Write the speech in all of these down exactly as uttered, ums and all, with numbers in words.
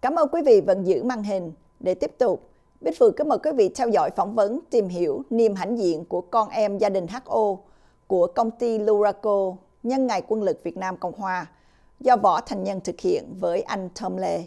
Cảm ơn quý vị vẫn giữ màn hình. Để tiếp tục, Bích Phượng kính mời quý vị theo dõi phỏng vấn tìm hiểu niềm hãnh diện của con em gia đình hát o của công ty Luraco nhân ngày Quân lực Việt Nam Cộng Hòa do Võ Thành Nhân thực hiện với anh Tom Lê.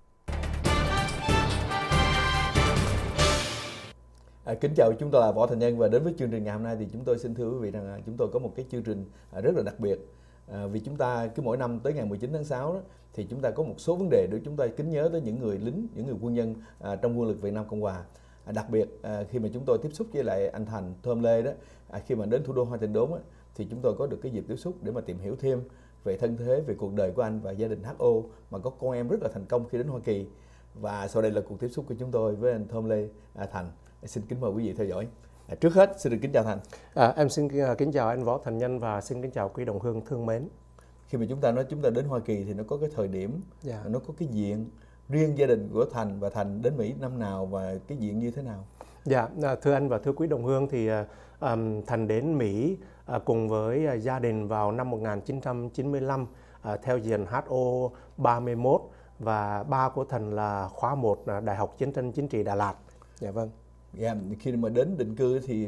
À, kính chào, chúng tôi là Võ Thành Nhân và đến với chương trình ngày hôm nay thì chúng tôi xin thưa quý vị rằng là chúng tôi có một cái chương trình rất là đặc biệt. À, vì chúng ta cứ mỗi năm tới ngày mười chín tháng sáu đó, thì chúng ta có một số vấn đề để chúng ta kính nhớ tới những người lính, những người quân nhân à, trong Quân lực Việt Nam Cộng Hòa. À, đặc biệt à, khi mà chúng tôi tiếp xúc với lại anh Thành, Tom Lê đó, à, khi mà đến thủ đô Hoa Tịnh Đốn đó, thì chúng tôi có được cái dịp tiếp xúc để mà tìm hiểu thêm về thân thế, về cuộc đời của anh và gia đình hát o mà có con em rất là thành công khi đến Hoa Kỳ. Và sau đây là cuộc tiếp xúc của chúng tôi với anh Tom Lê, à, Thành. Xin kính mời quý vị theo dõi. À, trước hết xin được kính chào Thành. À, em xin kính chào anh Võ Thành Nhân và xin kính chào quý đồng hương thương mến. Khi mà chúng ta nói chúng ta đến Hoa Kỳ thì nó có cái thời điểm, yeah. nó có cái diện riêng gia đình của Thành và Thành đến Mỹ năm nào và cái diện như thế nào? Dạ, yeah, thưa anh và thưa quý đồng hương thì um, Thành đến Mỹ uh, cùng với uh, gia đình vào năm một nghìn chín trăm chín mươi lăm uh, theo diện hát o ba mươi mốt và ba của Thành là khóa một uh, Đại học Chiến tranh Chính trị Đà Lạt. Dạ yeah, vâng. Yeah, khi mà đến định cư thì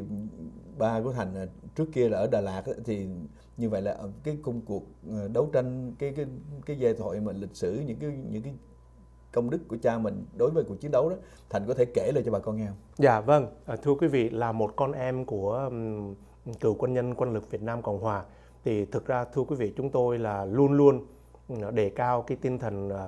ba của Thành trước kia là ở Đà Lạt thì như vậy là cái công cuộc đấu tranh, cái cái cái giai thoại mà lịch sử, những cái những cái công đức của cha mình đối với cuộc chiến đấu đó, Thành có thể kể lại cho bà con nghe không? Dạ vâng, thưa quý vị, là một con em của um, cựu quân nhân Quân lực Việt Nam Cộng Hòa thì thực ra thưa quý vị, chúng tôi là luôn luôn đề cao cái tinh thần uh,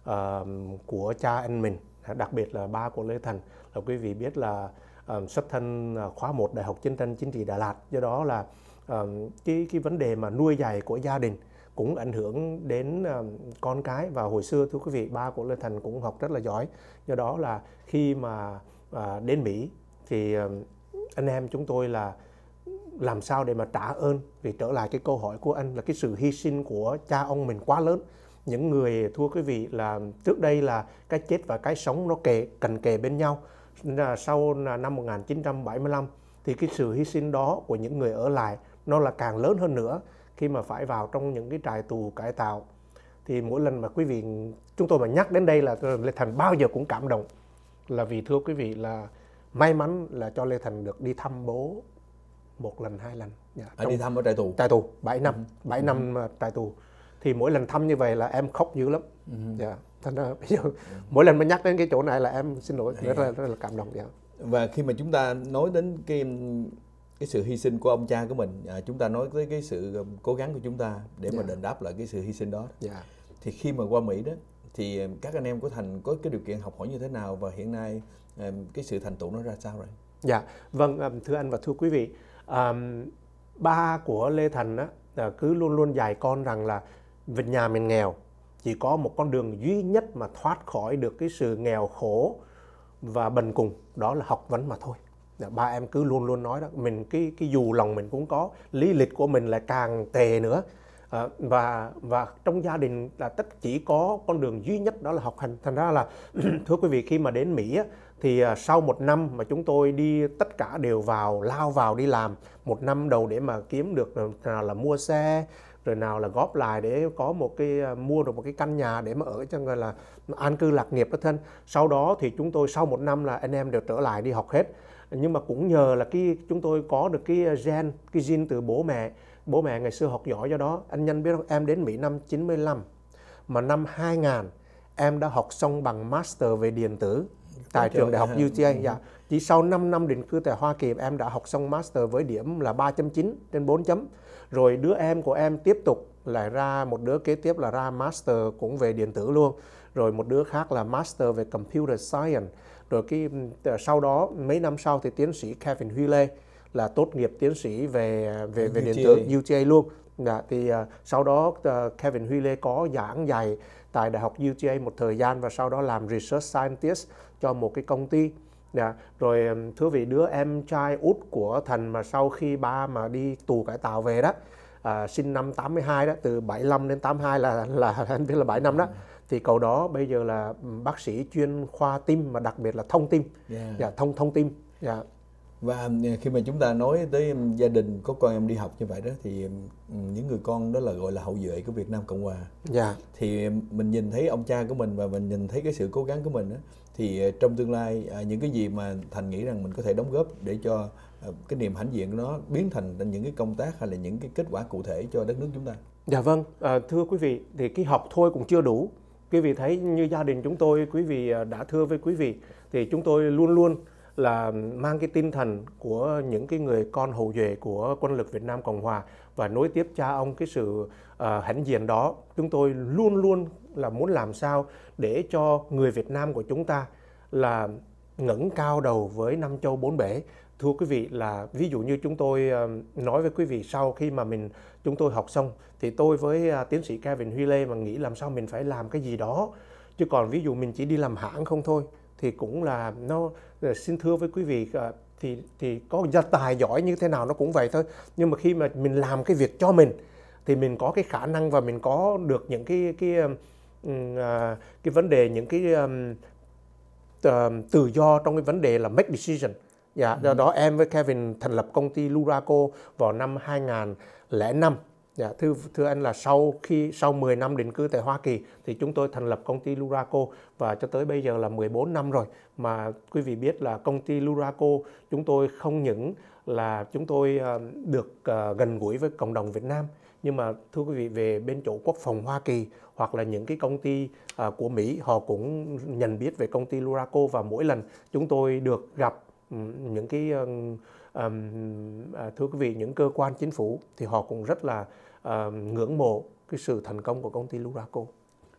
uh, của cha anh mình, đặc biệt là ba của Lê Thành. Là quý vị biết là uh, xuất thân khóa một Đại học Chiến tranh Chính trị Đà Lạt, do đó là uh, cái cái vấn đề mà nuôi dạy của gia đình cũng ảnh hưởng đến uh, con cái. Và hồi xưa thưa quý vị, ba của Lê Thành cũng học rất là giỏi, do đó là khi mà uh, đến Mỹ thì uh, anh em chúng tôi là làm sao để mà trả ơn. Vì trở lại cái câu hỏi của anh là cái sự hy sinh của cha ông mình quá lớn. Những người thưa quý vị là trước đây là cái chết và cái sống nó kề cận kề bên nhau. Sau năm một nghìn chín trăm bảy mươi lăm thì cái sự hy sinh đó của những người ở lại nó là càng lớn hơn nữa khi mà phải vào trong những cái trại tù cải tạo. Thì mỗi lần mà quý vị chúng tôi mà nhắc đến đây là Lê Thành bao giờ cũng cảm động, là vì thưa quý vị là may mắn là cho Lê Thành được đi thăm bố một lần hai lần. Dạ, à, đi thăm ở trại tù. Trại tù bảy năm, bảy uh-huh. năm trại tù. Thì mỗi lần thăm như vậy là em khóc dữ lắm. Uh-huh. Dạ. Thành ra bây giờ uh-huh. mỗi lần mà nhắc đến cái chỗ này là em xin lỗi, rất là, rất là cảm động. Dạ. Và khi mà chúng ta nói đến cái cái sự hy sinh của ông cha của mình, à, chúng ta nói tới cái sự cố gắng của chúng ta để yeah. mà đền đáp lại cái sự hy sinh đó. Yeah. Thì khi mà qua Mỹ đó thì các anh em của Thành có cái điều kiện học hỏi như thế nào và hiện nay cái sự thành tựu nó ra sao rồi? Dạ, vâng, thưa anh và thưa quý vị, um, ba của Lê Thành á, cứ luôn luôn dạy con rằng là Việt nhà mình nghèo, chỉ có một con đường duy nhất mà thoát khỏi được cái sự nghèo khổ và bần cùng, đó là học vấn mà thôi. Ba em cứ luôn luôn nói đó, mình cái cái dù lòng mình cũng có, lý lịch của mình lại càng tệ nữa. À, và và trong gia đình là tất chỉ có con đường duy nhất đó là học hành. Thành ra là thưa quý vị, khi mà đến Mỹ á, thì uh, sau một năm mà chúng tôi đi tất cả đều vào lao vào đi làm một năm đầu để mà kiếm được, nào là mua xe, rồi nào là góp lại để có một cái uh, mua được một cái căn nhà để mà ở cho người là an cư lạc nghiệp đó thân. Sau đó thì chúng tôi sau một năm là anh em đều trở lại đi học hết. Nhưng mà cũng nhờ là cái chúng tôi có được cái gen, cái gene từ bố mẹ. Bố mẹ ngày xưa học giỏi, do đó anh Nhân biết không, em đến Mỹ năm chín mươi lăm mà năm hai nghìn em đã học xong bằng master về điện tử tại trường đại học u tê a. Dạ. Chỉ sau năm năm định cư tại Hoa Kỳ em đã học xong master với điểm là ba chấm chín trên bốn chấm. Rồi đứa em của em tiếp tục lại ra, một đứa kế tiếp là ra master cũng về điện tử luôn. Rồi một đứa khác là master về computer science. Rồi cái sau đó mấy năm sau thì tiến sĩ Kevin Huy Lê là tốt nghiệp tiến sĩ về về về điện tử u tê a luôn. Dạ, thì uh, sau đó uh, Kevin Huy Lê có giảng dạy tại đại học u tê a một thời gian và sau đó làm research scientist cho một cái công ty. Dạ, rồi um, thưa vị, đứa em trai út của Thành mà sau khi ba mà đi tù cải tạo về đó, uh, sinh năm tám mươi hai đó, từ bảy mươi lăm đến tám mươi hai là là anh biết là bảy năm đó. Thì cậu đó bây giờ là bác sĩ chuyên khoa tim mà đặc biệt là thông tim. Yeah. Dạ, thông thông tim. Dạ. Và khi mà chúng ta nói tới gia đình có con em đi học như vậy đó, thì những người con đó là gọi là hậu duệ của Việt Nam Cộng Hòa. Dạ. Thì mình nhìn thấy ông cha của mình và mình nhìn thấy cái sự cố gắng của mình đó, thì trong tương lai những cái gì mà Thành nghĩ rằng mình có thể đóng góp để cho cái niềm hãnh diện của nó biến thành những cái công tác hay là những cái kết quả cụ thể cho đất nước chúng ta. Dạ vâng, à, thưa quý vị, thì cái học thôi cũng chưa đủ. Quý vị thấy như gia đình chúng tôi, quý vị đã thưa với quý vị, thì chúng tôi luôn luôn là mang cái tinh thần của những cái người con hậu duệ của quân lực Việt Nam Cộng Hòa và nối tiếp cha ông cái sự uh, hãnh diện đó. Chúng tôi luôn luôn là muốn làm sao để cho người Việt Nam của chúng ta là ngẩng cao đầu với năm châu bốn bể. Thưa quý vị, là ví dụ như chúng tôi uh, nói với quý vị, sau khi mà mình chúng tôi học xong thì tôi với uh, tiến sĩ Kevin Huy Lê mà nghĩ làm sao mình phải làm cái gì đó, chứ còn ví dụ mình chỉ đi làm hãng không thôi thì cũng là nó, xin thưa với quý vị, uh, thì thì có gia tài giỏi như thế nào nó cũng vậy thôi, nhưng mà khi mà mình làm cái việc cho mình thì mình có cái khả năng và mình có được những cái cái um, uh, cái vấn đề, những cái um, uh, tự do trong cái vấn đề là make decision. Dạ, do đó em với Kevin thành lập công ty Luraco vào năm hai nghìn lẻ năm. Dạ, thưa thưa anh là sau khi sau mười năm định cư tại Hoa Kỳ thì chúng tôi thành lập công ty Luraco, và cho tới bây giờ là mười bốn năm rồi. Mà quý vị biết là công ty Luraco chúng tôi không những là chúng tôi uh, được uh, gần gũi với cộng đồng Việt Nam, nhưng mà thưa quý vị, về bên chỗ quốc phòng Hoa Kỳ hoặc là những cái công ty uh, của Mỹ, họ cũng nhận biết về công ty Luraco, và mỗi lần chúng tôi được gặp những cái um, um, thưa quý vị, những cơ quan chính phủ thì họ cũng rất là uh, ngưỡng mộ cái sự thành công của công ty Luraco.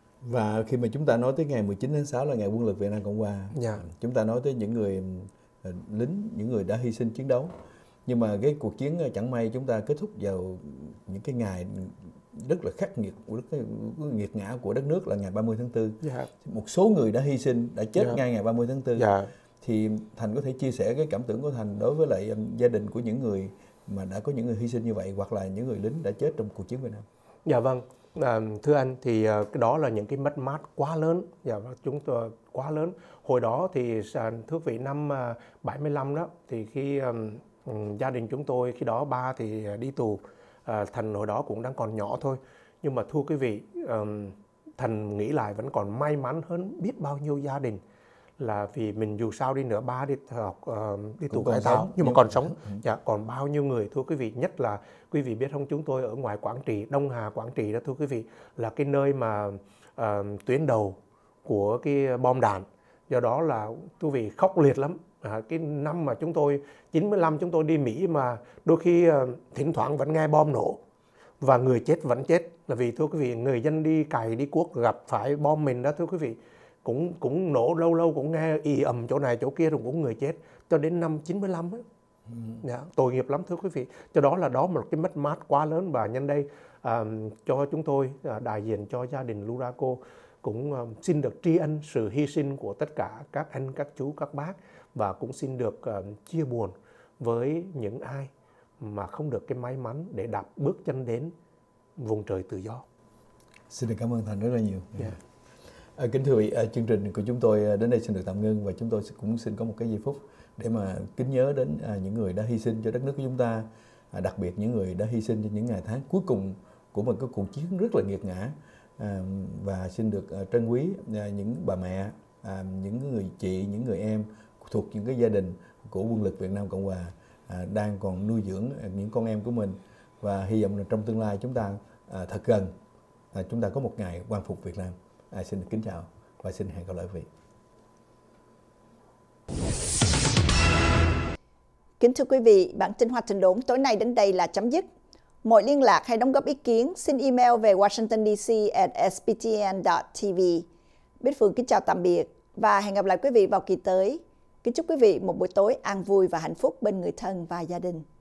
Và khi mà chúng ta nói tới ngày mười chín tháng sáu là ngày quân lực Việt Nam Cộng Hòa, yeah. chúng ta nói tới những người uh, lính, những người đã hy sinh chiến đấu, nhưng mà cái cuộc chiến chẳng may chúng ta kết thúc vào những cái ngày rất là khắc nghiệt, rất nghiệt ngã của đất nước là ngày ba mươi tháng tư. Yeah. Một số người đã hy sinh, đã chết yeah. ngay ngày ba mươi tháng tư. Yeah. Thì Thành có thể chia sẻ cái cảm tưởng của Thành đối với lại um, gia đình của những người mà đã có những người hy sinh như vậy, hoặc là những người lính đã chết trong cuộc chiến Việt Nam? Dạ vâng, à, thưa anh, thì uh, cái đó là những cái mất mát quá lớn, dạ, chúng tôi quá lớn. Hồi đó thì thưa vị năm uh, bảy mươi lăm đó, thì khi um, um, gia đình chúng tôi khi đó ba thì đi tù, uh, Thành hồi đó cũng đang còn nhỏ thôi, nhưng mà thưa quý vị, um, Thành nghĩ lại vẫn còn may mắn hơn biết bao nhiêu gia đình, là vì mình dù sao đi nữa ba đi học uh, đi tù cải tạo nhưng mà còn sống. Ừ. Dạ, còn bao nhiêu người thưa quý vị, nhất là quý vị biết không, chúng tôi ở ngoài Quảng Trị, Đông Hà Quảng Trị đó thưa quý vị, là cái nơi mà uh, tuyến đầu của cái bom đạn, do đó là quý vị khốc liệt lắm. À, cái năm mà chúng tôi chín mươi lăm chúng tôi đi Mỹ mà đôi khi uh, thỉnh thoảng vẫn nghe bom nổ và người chết vẫn chết, là vì thưa quý vị, người dân đi cày đi cuốc gặp phải bom mình đó thưa quý vị, cũng cũng nổ lâu lâu cũng nghe ì ầm chỗ này chỗ kia rồi cũng người chết, cho đến năm chín mươi lăm ấy. Ừ. Dạ, tội nghiệp lắm thưa quý vị. Cho đó là đó một cái mất mát quá lớn, và nhân đây à, cho chúng tôi à, đại diện cho gia đình Luraco cũng à, xin được tri ân sự hy sinh của tất cả các anh, các chú, các bác, và cũng xin được à, chia buồn với những ai mà không được cái may mắn để đạp bước chân đến vùng trời tự do. Xin được cảm ơn Thành rất là nhiều. Yeah. À, kính thưa quý vị, à, chương trình của chúng tôi đến đây xin được tạm ngưng, và chúng tôi cũng xin có một cái giây phút để mà kính nhớ đến à, những người đã hy sinh cho đất nước của chúng ta, à, đặc biệt những người đã hy sinh trong những ngày tháng cuối cùng của một cái cuộc chiến rất là nghiệt ngã, à, và xin được à, trân quý à, những bà mẹ, à, những người chị, những người em thuộc những cái gia đình của quân lực Việt Nam Cộng Hòa à, đang còn nuôi dưỡng những con em của mình, và hy vọng là trong tương lai chúng ta à, thật gần à, chúng ta có một ngày quan phục Việt Nam. À, xin kính chào và xin hẹn gặp lại quý vị. Kính thưa quý vị, bản tin Hoa Trình Đốn tối nay đến đây là chấm dứt. Mọi liên lạc hay đóng góp ý kiến xin email về washington d c at s p t n dot t v. Bích Phượng kính chào tạm biệt và hẹn gặp lại quý vị vào kỳ tới. Kính chúc quý vị một buổi tối an vui và hạnh phúc bên người thân và gia đình.